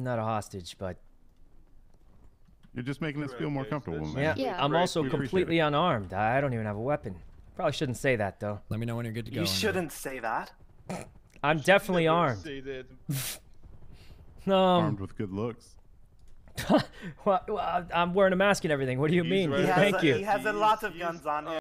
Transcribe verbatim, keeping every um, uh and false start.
not a hostage, but You're just making us feel more comfortable, man. yeah, Yeah. I'm also We appreciate completely unarmed. I don't even have a weapon. Probably shouldn't say that though. Let me know when you're good to go. You shouldn't say that. I'm definitely Never armed. say that. Um, Armed with good looks. well, well, I'm wearing a mask and everything. What do you He's mean? right. He has Thank a, you. He has a He's- lot of he's- guns on him.